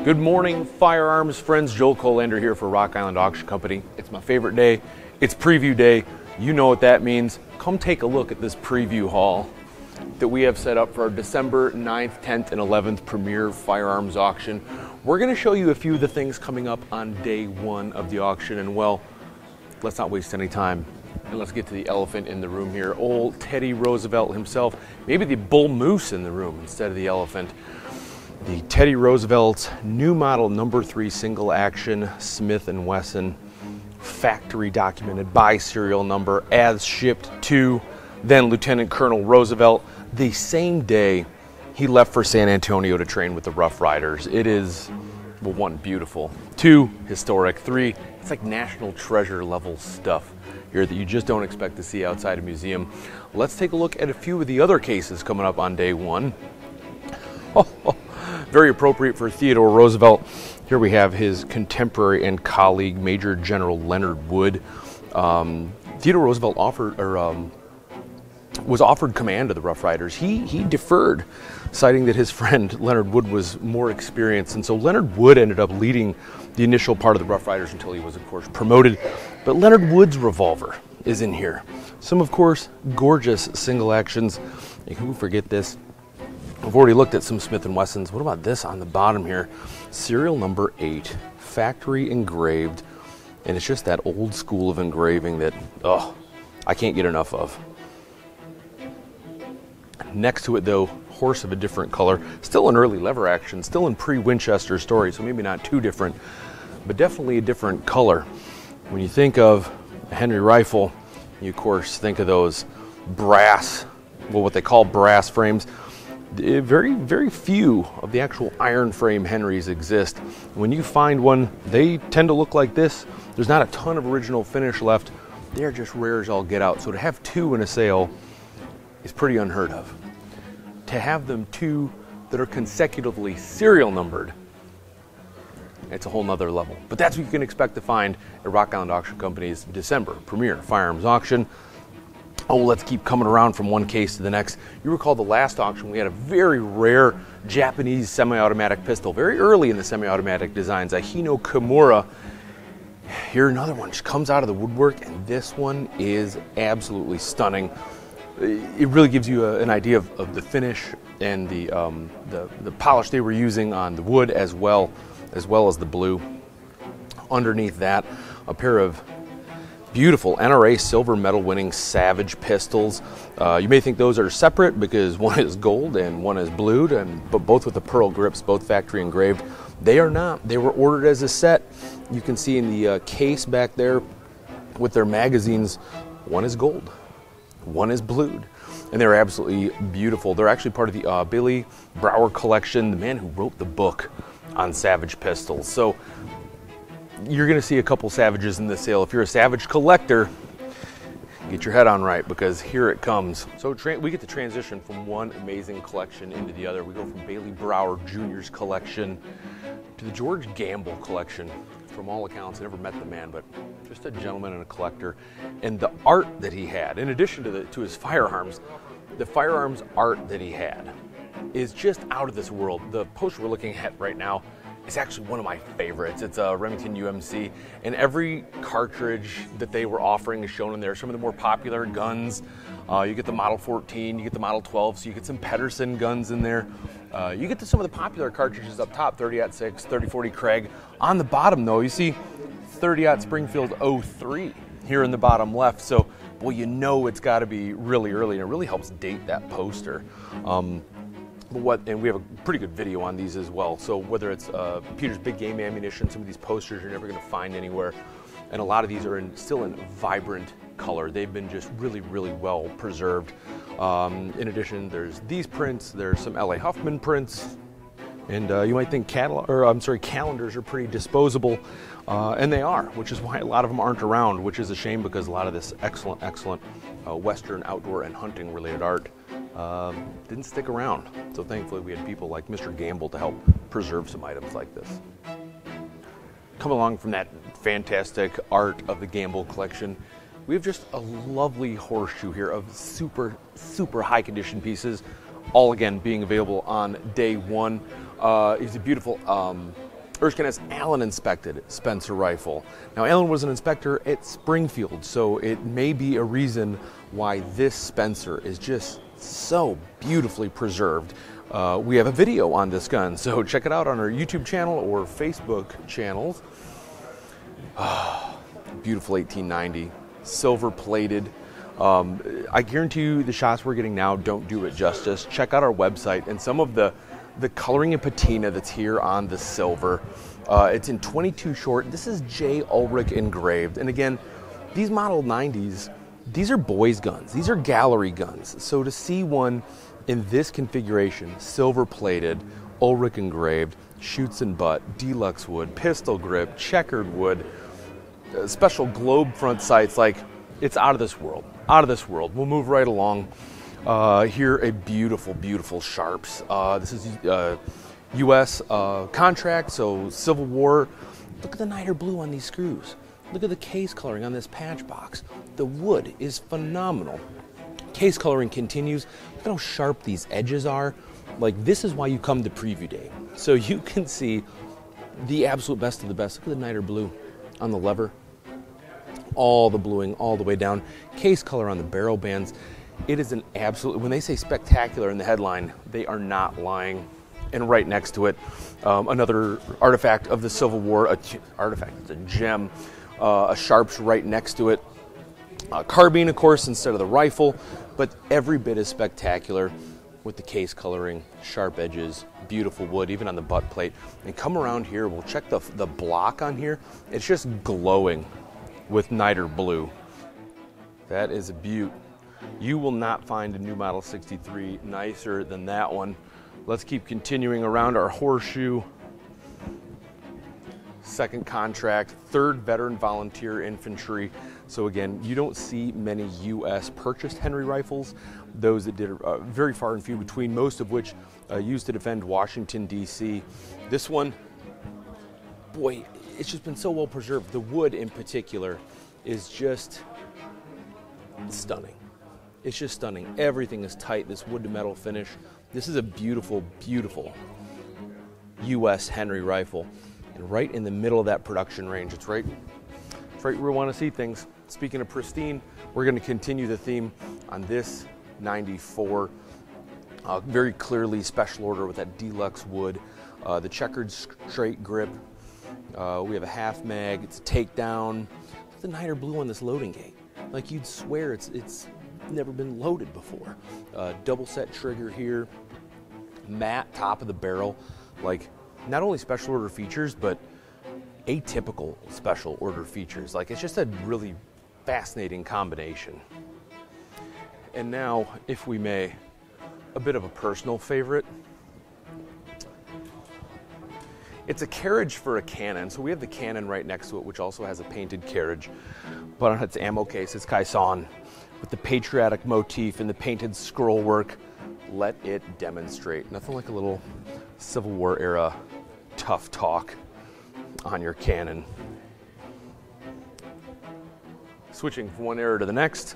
Good morning, firearms friends. Joel Colander here for Rock Island Auction Company. It's my favorite day. It's preview day. You know what that means. Come take a look at this preview haul that we have set up for our December 9th, 10th, and 11th premier firearms auction. We're going to show you a few of the things coming up on day one of the auction. And well, let's not waste any time. And let's get to the elephant in the room here. Old Teddy Roosevelt himself. Maybe the bull moose in the room instead of the elephant. The Teddy Roosevelt's new model number 3 single action Smith & Wesson, factory documented by serial number as shipped to then Lieutenant Colonel Roosevelt the same day he left for San Antonio to train with the Rough Riders. It is, well, 1, beautiful, 2, historic, 3, it's like national treasure level stuff here that you just don't expect to see outside a museum. Let's take a look at a few of the other cases coming up on day one. Very appropriate for Theodore Roosevelt. Here we have his contemporary and colleague, Major General Leonard Wood. Theodore Roosevelt was offered command of the Rough Riders. He deferred, citing that his friend Leonard Wood was more experienced, and so Leonard Wood ended up leading the initial part of the Rough Riders until he was, of course, promoted. But Leonard Wood's revolver is in here. Some, of course, gorgeous single actions. And who forget this? I've already looked at some Smith & Wessons. What about this on the bottom here? Serial number 8, factory engraved. And it's just that old school of engraving that, I can't get enough of. Next to it, though, horse of a different color. Still an early lever action, still in pre-Winchester story, so maybe not too different, but definitely a different color. When you think of a Henry rifle, you, of course, think of those brass, well, what they call brass frames. Very, very few of the actual iron frame Henrys exist. When you find one, they tend to look like this. There's not a ton of original finish left. They're just rare as all get out. So to have 2 in a sale is pretty unheard of. To have them 2 that are consecutively serial numbered, it's a whole nother level. But that's what you can expect to find at Rock Island Auction Company's December premier firearms auction. Oh, let's keep coming around from one case to the next. You recall the last auction, we had a very rare Japanese semi-automatic pistol, very early in the semi-automatic designs, a Hino Kimura. Here another one just comes out of the woodwork, and this one is absolutely stunning. It really gives you an idea of the finish and the polish they were using on the wood as well as the blue. Underneath that, a pair of beautiful NRA silver medal winning Savage pistols. You may think those are separate because one is gold and one is blued, but both with the pearl grips, both factory engraved. They are not. They were ordered as a set. You can see in the case back there with their magazines, one is gold, one is blued, and they're absolutely beautiful. They're actually part of the Billy Brower collection, the man who wrote the book on Savage pistols. So you're going to see a couple Savages in this sale. If you're a Savage collector, get your head on right, because here it comes. So we get to transition from one amazing collection into the other. We go from Bailey Brower Jr.'s collection to the George Gamble collection. From all accounts, I never met the man, but just a gentleman and a collector. And the art that he had, in addition to his firearms, the firearms art that he had is just out of this world. The poster we're looking at right now, it's actually one of my favorites. It's a Remington UMC, and every cartridge that they were offering is shown in there. Some of the more popular guns, you get the Model 14, you get the Model 12, so you get some Pedersen guns in there. You get to some of the popular cartridges up top, 30-06, 30-40 Craig. On the bottom, though, you see 30-aught Springfield 03 here in the bottom left. So, well, you know it's got to be really early, and it really helps date that poster. And we have a pretty good video on these as well. So whether it's Peter's Big Game Ammunition, some of these posters you're never going to find anywhere, and a lot of these are still in vibrant color. They've been just really, really well preserved. In addition, there's these prints. There's some L.A. Huffman prints, and you might think calendars are pretty disposable, and they are, which is why a lot of them aren't around, which is a shame, because a lot of this excellent Western outdoor and hunting related art didn't stick around. So thankfully we had people like Mr. Gamble to help preserve some items like this. Come along from that fantastic art of the Gamble collection, we have just a lovely horseshoe here of super high condition pieces, all again being available on day one. It's a beautiful Erskine has Allen inspected Spencer rifle. Now, Allen was an inspector at Springfield, so it may be a reason why this Spencer is just so beautifully preserved. We have a video on this gun, so check it out on our YouTube channel or Facebook channels. Beautiful 1890, silver plated. I guarantee you the shots we're getting now don't do it justice. Check out our website and some of the coloring and patina that's here on the silver. It's in 22 short. This is J. Ulrich engraved. And again, these Model 90s, these are boys' guns. These are gallery guns. So to see one in this configuration, silver plated, Ulrich engraved, shoots and butt, deluxe wood, pistol grip, checkered wood, special globe front sights, like, it's out of this world. Out of this world. We'll move right along. Here, a beautiful, beautiful Sharps. This is U.S. Contract, so Civil War. Look at the niter blue on these screws. Look at the case coloring on this patch box. The wood is phenomenal. Case coloring continues. Look at how sharp these edges are. Like, this is why you come to preview day. So you can see the absolute best of the best. Look at the niter blue on the lever. All the bluing all the way down. Case color on the barrel bands. It is an absolute, when they say spectacular in the headline, they are not lying. And right next to it, another artifact of the Civil War, artifact, it's a gem, a Sharps right next to it. Carbine, of course, instead of the rifle, but every bit as spectacular with the case coloring, sharp edges, beautiful wood, even on the butt plate. And come around here, we'll check the block on here. It's just glowing with niter blue. That is a beaut. You will not find a new Model 63 nicer than that one. Let's keep continuing around our horseshoe. Second contract, third veteran volunteer infantry. So again, you don't see many U.S. purchased Henry rifles. Those that did are very far and few between, most of which used to defend Washington, D.C. This one, boy, it's just been so well preserved. The wood in particular is just stunning. It's just stunning. Everything is tight, this wood to metal finish. This is a beautiful, beautiful U.S. Henry rifle. And right in the middle of that production range. It's right where we want to see things. Speaking of pristine, we're going to continue the theme on this 94. Very clearly special order with that deluxe wood. The checkered straight grip. We have a half mag. It's a takedown. The niter blue on this loading gate. Like, you'd swear it's never been loaded before. Double set trigger here. Matte top of the barrel. Like, not only special order features, but atypical special order features. Like, it's just a really fascinating combination. And now, if we may, a bit of a personal favorite. It's a carriage for a cannon. So we have the cannon right next to it, which also has a painted carriage. But on its ammo case, it's Caisson with the patriotic motif and the painted scroll work. Let it demonstrate. Nothing like a little Civil War era tough talk on your cannon. Switching from one era to the next,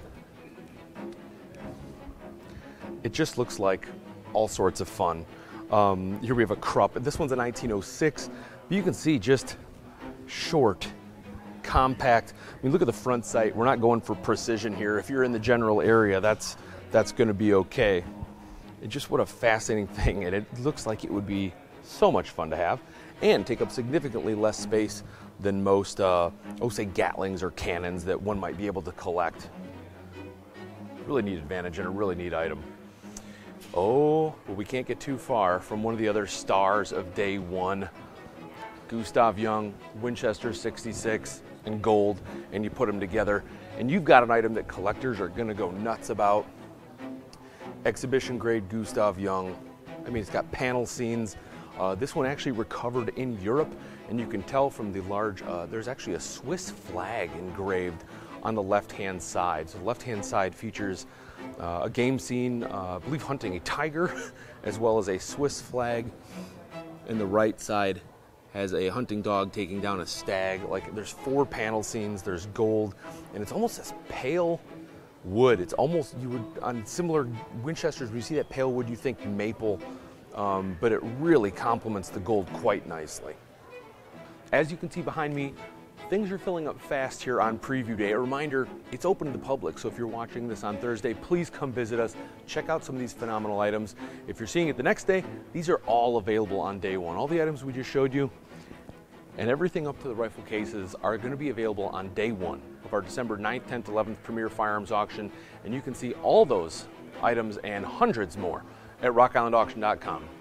it just looks like all sorts of fun. Here we have a Krupp. This one's a 1906. But you can see just short, compact. I mean, look at the front sight. We're not going for precision here. If you're in the general area, that's going to be okay. It's just what a fascinating thing, and it looks like it would be so much fun to have and take up significantly less space than most, say, Gatlings or cannons that one might be able to collect. Really neat advantage and a really neat item. Oh, but we can't get too far from one of the other stars of day one. Gustav Jung, Winchester 66 in gold, and you put them together, and you've got an item that collectors are going to go nuts about. Exhibition grade Gustav Jung. I mean, it's got panel scenes. This one actually recovered in Europe, and you can tell from the large, there's actually a Swiss flag engraved on the left-hand side. So the left-hand side features a game scene, I believe hunting a tiger, as well as a Swiss flag. And the right side has a hunting dog taking down a stag. Like, there's 4 panel scenes, there's gold, and it's almost this pale wood. It's almost, you would, on similar Winchesters, when you see that pale wood, you think maple, but it really complements the gold quite nicely. As you can see behind me, things are filling up fast here on preview day. A reminder, it's open to the public, so if you're watching this on Thursday, please come visit us. Check out some of these phenomenal items. If you're seeing it the next day, these are all available on day one. All the items we just showed you and everything up to the rifle cases are going to be available on day one of our December 9th, 10th, 11th Premier Firearms Auction. And you can see all those items and hundreds more at rockislandauction.com.